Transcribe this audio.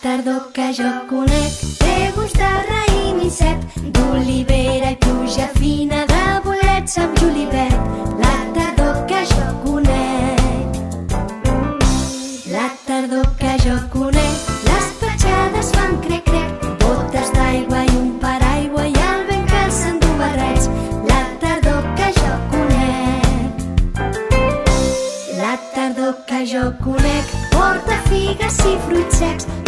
tardor que jo conec té gust de raïm i cep, d'olivera i pluja fina, de bolets amb julivert. La tardor que jo conec, la tardor que jo conec. Les petjades fan crec-crec, botes d'aigua i un paraigua i el vent que s'endú barrets. La tardor que jo conec, la tardor que jo conec, porta figues i fruits secs,